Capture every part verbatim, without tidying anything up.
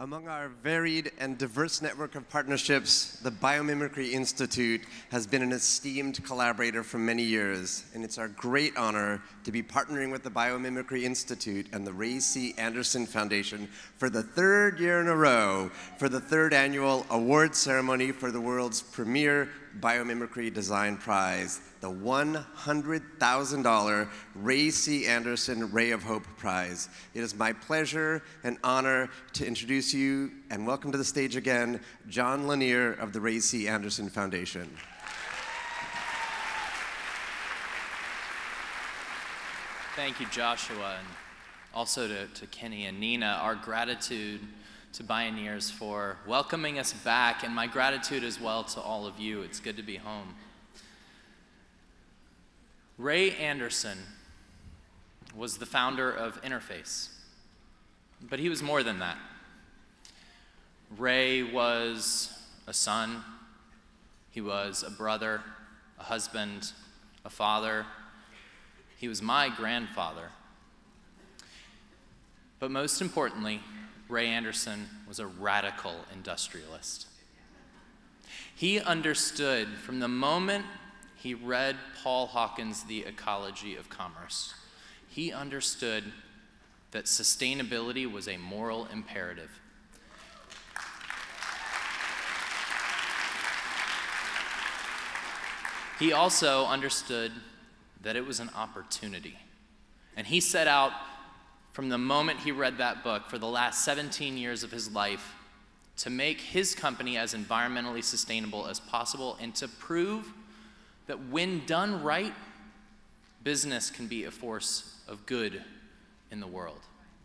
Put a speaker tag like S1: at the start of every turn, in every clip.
S1: Among our varied and diverse network of partnerships, the Biomimicry Institute has been an esteemed collaborator for many years, and it's our great honor to be partnering with the Biomimicry Institute and the Ray C. Anderson Foundation for the third year in a row for the third annual award ceremony for the world's premier Biomimicry Design Prize, the one hundred thousand dollar Ray C. Anderson Ray of Hope Prize. It is my pleasure and honor to introduce you and welcome to the stage again, John Lanier of the Ray C. Anderson Foundation.
S2: Thank you, Joshua, and also to, to Kenny and Nina. Our gratitude to Bioneers for welcoming us back, and my gratitude as well to all of you. It's good to be home. Ray Anderson was the founder of Interface, but he was more than that. Ray was a son, he was a brother, a husband, a father. He was my grandfather. But most importantly, Ray Anderson was a radical industrialist. He understood from the moment he read Paul Hawken's The Ecology of Commerce, he understood that sustainability was a moral imperative. He also understood that it was an opportunity. And he set out from the moment he read that book for the last seventeen years of his life to make his company as environmentally sustainable as possible and to prove that when done right, business can be a force of good in the world.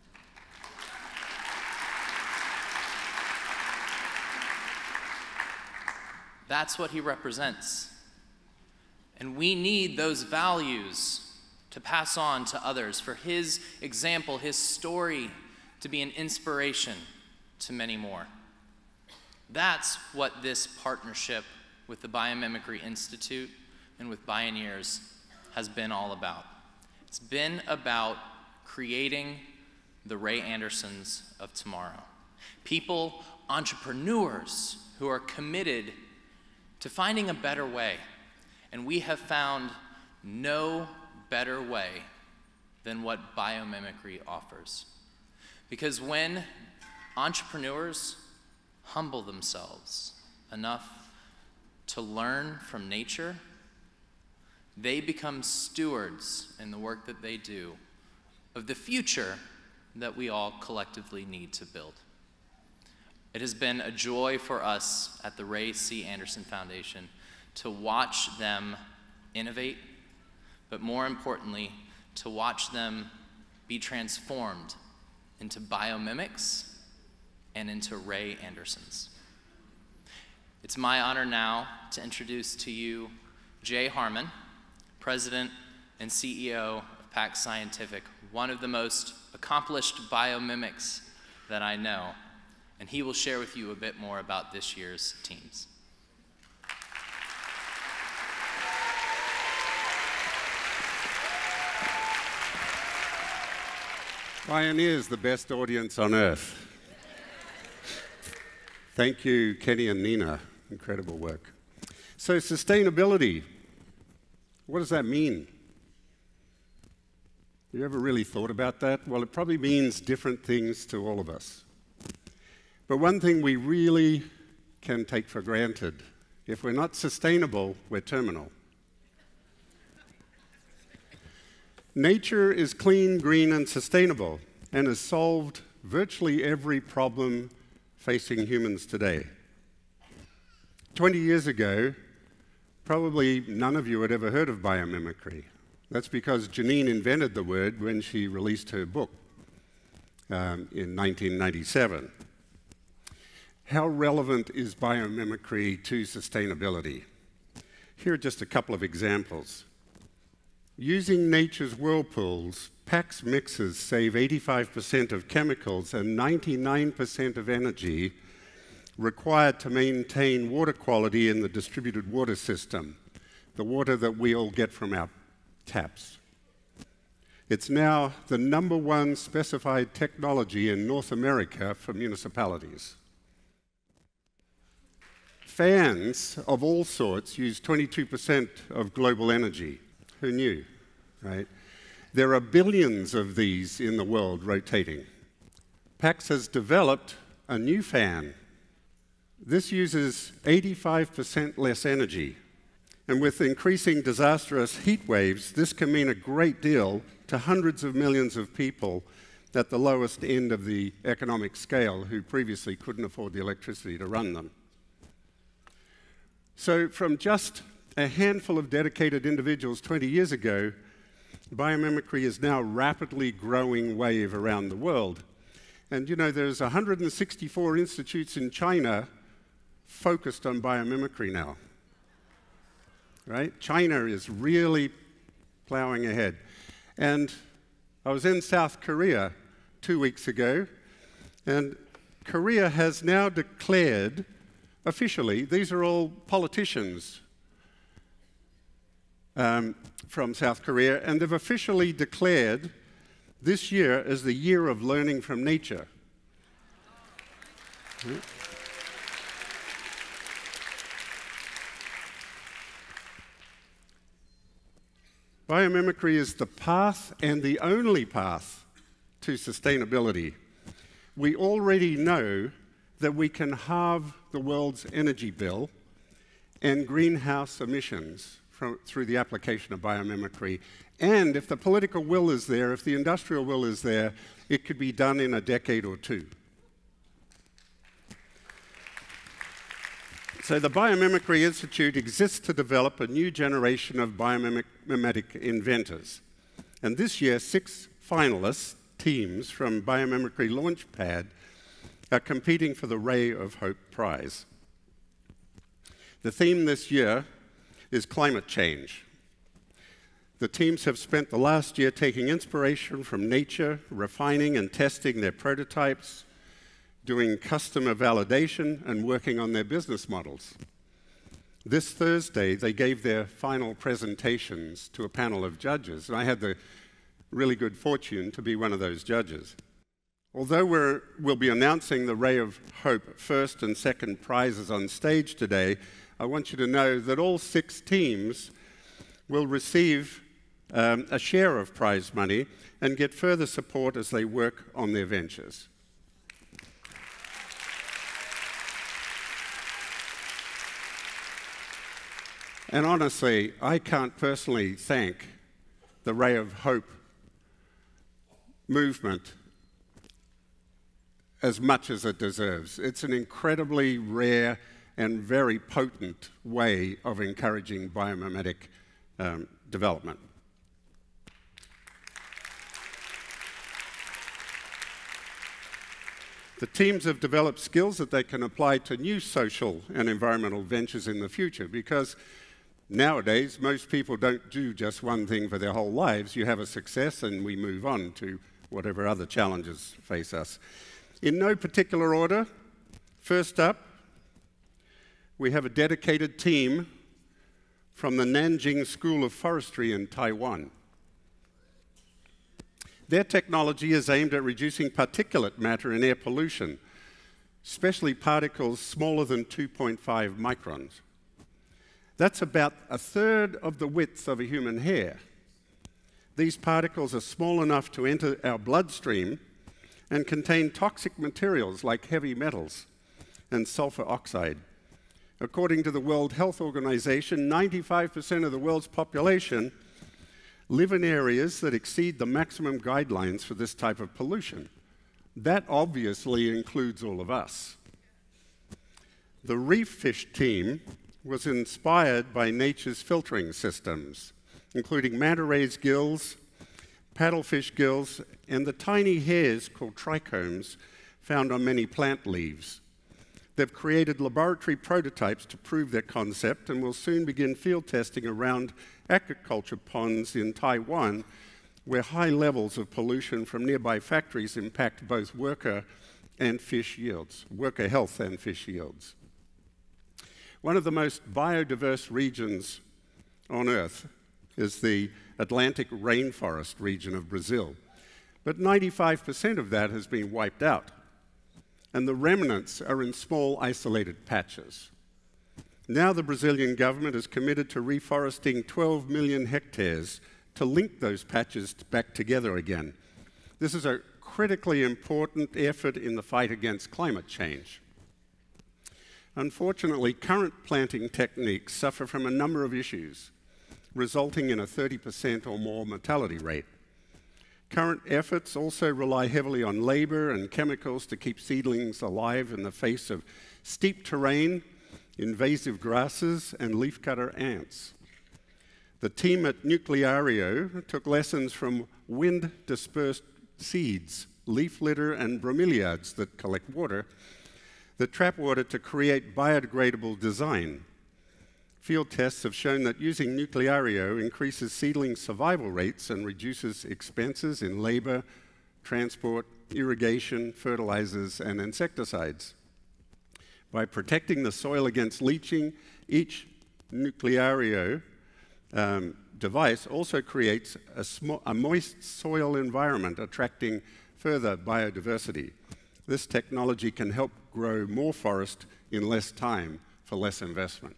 S2: That's what he represents. And we need those values to pass on to others, for his example, his story to be an inspiration to many more. That's what this partnership with the Biomimicry Institute and with Bioneers has been all about. It's been about creating the Ray Andersons of tomorrow. People, entrepreneurs who are committed to finding a better way. And we have found no better way than what biomimicry offers. Because when entrepreneurs humble themselves enough to learn from nature, they become stewards in the work that they do of the future that we all collectively need to build. It has been a joy for us at the Ray C. Anderson Foundation to watch them innovate, but more importantly, to watch them be transformed into biomimics and into Ray Andersons. It's my honor now to introduce to you Jay Harman, President and C E O of Pact Scientific, one of the most accomplished biomimics that I know, and he will share with you a bit more about this year's teams.
S3: Bioneers, the best audience on earth. Thank you, Kenny and Nina. Incredible work. So sustainability, what does that mean? You ever really thought about that? Well, it probably means different things to all of us. But one thing we really can take for granted, if we're not sustainable, we're terminal. Nature is clean, green, and sustainable, and has solved virtually every problem facing humans today. twenty years ago, probably none of you had ever heard of biomimicry. That's because Janine invented the word when she released her book um, in nineteen ninety-seven. How relevant is biomimicry to sustainability? Here are just a couple of examples. Using nature's whirlpools, Pact's mixes save eighty-five percent of chemicals and ninety-nine percent of energy required to maintain water quality in the distributed water system, the water that we all get from our taps. It's now the number one specified technology in North America for municipalities. Fans of all sorts use twenty-two percent of global energy. Who knew, right? There are billions of these in the world rotating. Pact has developed a new fan. This uses eighty-five percent less energy. And with increasing disastrous heat waves, this can mean a great deal to hundreds of millions of people at the lowest end of the economic scale who previously couldn't afford the electricity to run them. So from just a handful of dedicated individuals twenty years ago, biomimicry is now a rapidly growing wave around the world. And you know, there's one hundred sixty-four institutes in China focused on biomimicry now. Right? China is really plowing ahead. And I was in South Korea two weeks ago, and Korea has now declared officially, these are all politicians um, from South Korea, and they've officially declared this year as the year of learning from nature. Right? Biomimicry is the path and the only path to sustainability. We already know that we can halve the world's energy bill and greenhouse emissions from, through the application of biomimicry. And if the political will is there, if the industrial will is there, it could be done in a decade or two. So the Biomimicry Institute exists to develop a new generation of biomimetic inventors. And this year, six finalists, teams from Biomimicry Launchpad, are competing for the Ray of Hope Prize. The theme this year is climate change. The teams have spent the last year taking inspiration from nature, refining and testing their prototypes, doing customer validation, and working on their business models. This Thursday, they gave their final presentations to a panel of judges, and I had the really good fortune to be one of those judges. Although we're, we'll be announcing the Ray of Hope first and second prizes on stage today, I want you to know that all six teams will receive um, a share of prize money and get further support as they work on their ventures. And honestly, I can't personally thank the Ray of Hope movement as much as it deserves. It's an incredibly rare and very potent way of encouraging biomimetic um, development. The teams have developed skills that they can apply to new social and environmental ventures in the future, because nowadays, most people don't do just one thing for their whole lives. You have a success and we move on to whatever other challenges face us. In no particular order, first up, we have a dedicated team from the Nanjing School of Forestry in Taiwan. Their technology is aimed at reducing particulate matter in air pollution, especially particles smaller than two point five microns. That's about a third of the width of a human hair. These particles are small enough to enter our bloodstream and contain toxic materials like heavy metals and sulfur oxide. According to the World Health Organization, ninety-five percent of the world's population live in areas that exceed the maximum guidelines for this type of pollution. That obviously includes all of us. The Reef Fish team was inspired by nature's filtering systems, including manta ray's gills, paddlefish gills, and the tiny hairs called trichomes found on many plant leaves. They've created laboratory prototypes to prove their concept and will soon begin field testing around aquaculture ponds in Taiwan, where high levels of pollution from nearby factories impact both worker and fish yields, worker health and fish yields. One of the most biodiverse regions on Earth, is the Atlantic Rainforest region of Brazil. But ninety-five percent of that has been wiped out, and the remnants are in small, isolated patches. Now the Brazilian government is committed to reforesting twelve million hectares to link those patches back together again. This is a critically important effort in the fight against climate change. Unfortunately, current planting techniques suffer from a number of issues, resulting in a thirty percent or more mortality rate. Current efforts also rely heavily on labor and chemicals to keep seedlings alive in the face of steep terrain, invasive grasses, and leafcutter ants. The team at Nucleario took lessons from wind-dispersed seeds, leaf litter, and bromeliads that collect water, that trap water to create biodegradable design. Field tests have shown that using Nucleario increases seedling survival rates and reduces expenses in labor, transport, irrigation, fertilizers, and insecticides. By protecting the soil against leaching, each Nucleario um, device also creates a, a moist soil environment, attracting further biodiversity. This technology can help grow more forest in less time for less investment.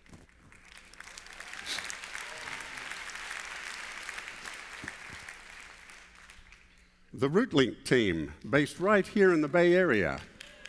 S3: The RootLink team, based right here in the Bay Area,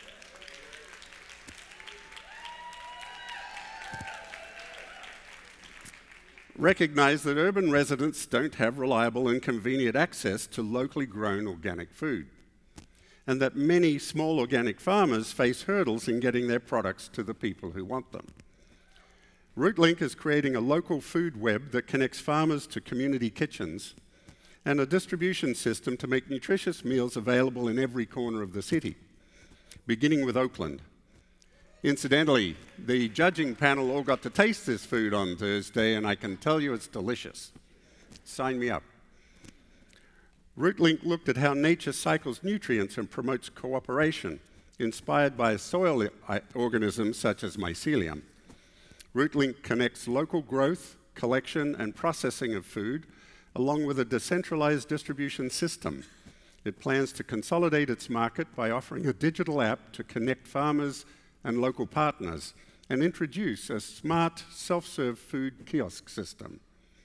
S3: recognize that urban residents don't have reliable and convenient access to locally grown organic food, and that many small organic farmers face hurdles in getting their products to the people who want them. RootLink is creating a local food web that connects farmers to community kitchens and a distribution system to make nutritious meals available in every corner of the city, beginning with Oakland. Incidentally, the judging panel all got to taste this food on Thursday, and I can tell you it's delicious. Sign me up. RootLink looked at how nature cycles nutrients and promotes cooperation, inspired by soil organisms such as mycelium. RootLink connects local growth, collection, and processing of food, along with a decentralized distribution system. It plans to consolidate its market by offering a digital app to connect farmers and local partners, and introduce a smart, self-serve food kiosk system.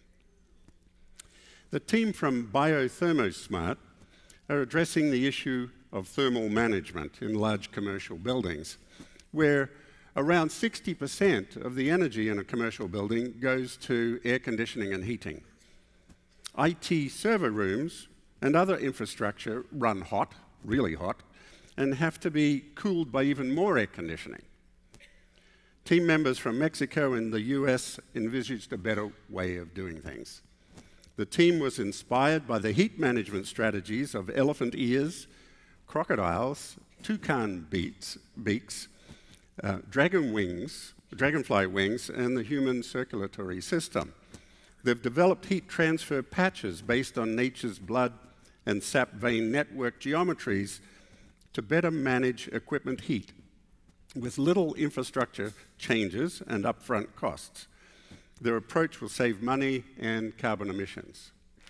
S3: The team from BioThermoSmart are addressing the issue of thermal management in large commercial buildings, where around sixty percent of the energy in a commercial building goes to air conditioning and heating. I T server rooms and other infrastructure run hot, really hot, and have to be cooled by even more air conditioning. Team members from Mexico and the U S envisaged a better way of doing things. The team was inspired by the heat management strategies of elephant ears, crocodiles, toucan beaks, beaks, uh, dragon wings, dragonfly wings, and the human circulatory system. They've developed heat transfer patches based on nature's blood and sap vein network geometries to better manage equipment heat with little infrastructure changes and upfront costs. Their approach will save money and carbon emissions.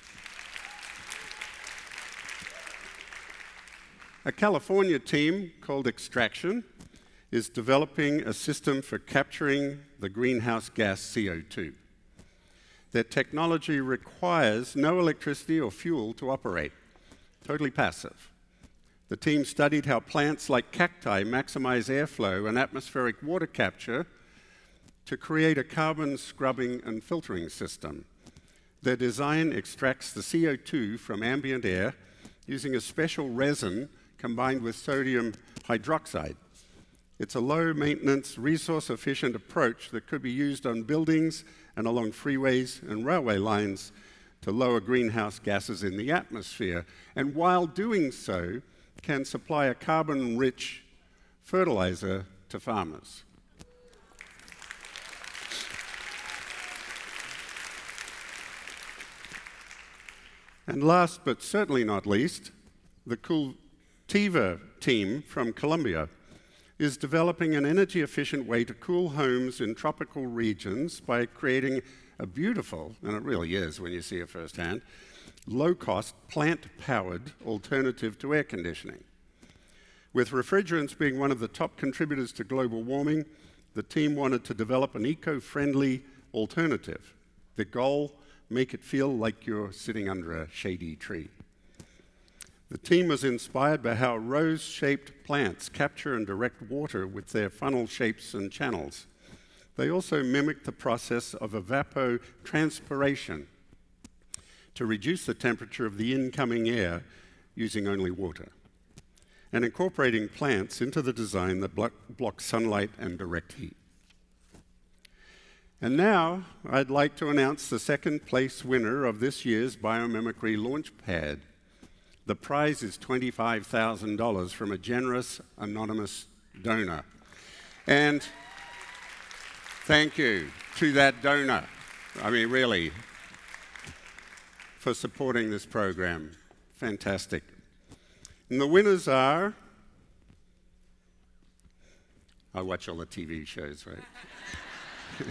S3: A California team called Extraction is developing a system for capturing the greenhouse gas C O two. Their technology requires no electricity or fuel to operate, totally passive. The team studied how plants like cacti maximize airflow and atmospheric water capture to create a carbon scrubbing and filtering system. Their design extracts the C O two from ambient air using a special resin combined with sodium hydroxide. It's a low-maintenance, resource-efficient approach that could be used on buildings and along freeways and railway lines to lower greenhouse gases in the atmosphere, and while doing so, can supply a carbon-rich fertilizer to farmers. And last but certainly not least, the Cultiva team from Colombia is developing an energy-efficient way to cool homes in tropical regions by creating a beautiful, and it really is when you see it firsthand, low-cost, plant-powered alternative to air conditioning. With refrigerants being one of the top contributors to global warming, the team wanted to develop an eco-friendly alternative. The goal, make it feel like you're sitting under a shady tree. The team was inspired by how rose-shaped plants capture and direct water with their funnel shapes and channels. They also mimic the process of evapotranspiration to reduce the temperature of the incoming air using only water, and incorporating plants into the design that block, block sunlight and direct heat. And now, I'd like to announce the second place winner of this year's Biomimicry Launchpad. The prize is twenty-five thousand dollars from a generous, anonymous donor. And thank you to that donor, I mean, really, for supporting this program. Fantastic. And the winners are, I watch all the T V shows, right?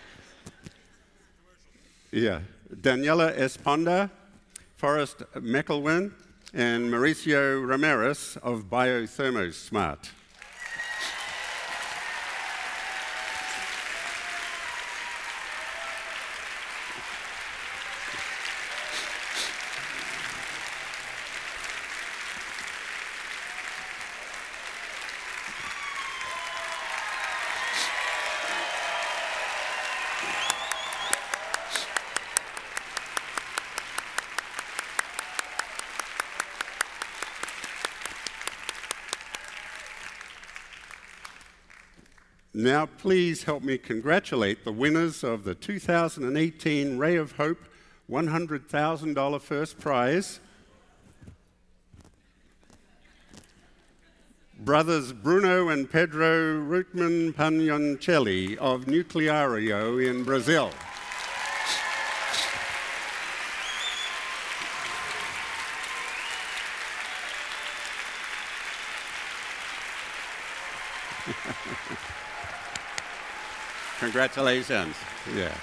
S3: Yeah, Daniela Esponda, Forrest McElwin, and Mauricio Ramirez of Biothermosmart. Now, please help me congratulate the winners of the two thousand eighteen Ray of Hope one hundred thousand dollar first prize. Brothers Bruno and Pedro Rutman Pagnoncelli of Nucleario in Brazil. Congratulations. Yeah.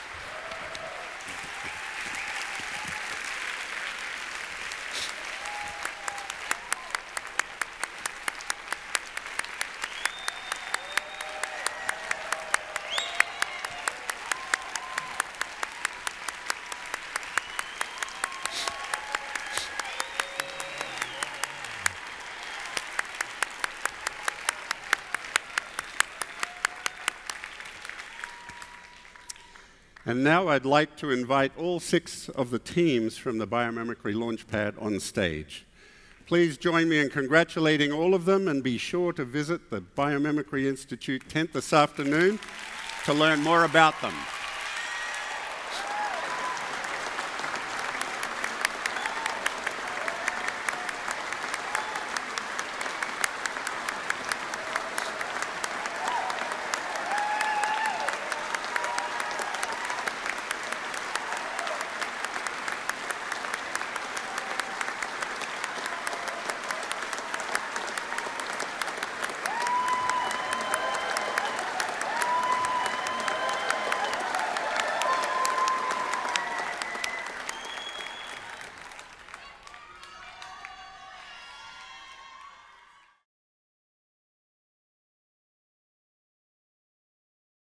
S3: And now I'd like to invite all six of the teams from the Biomimicry Launchpad on stage. Please join me in congratulating all of them, and be sure to visit the Biomimicry Institute tent this afternoon to learn more about them.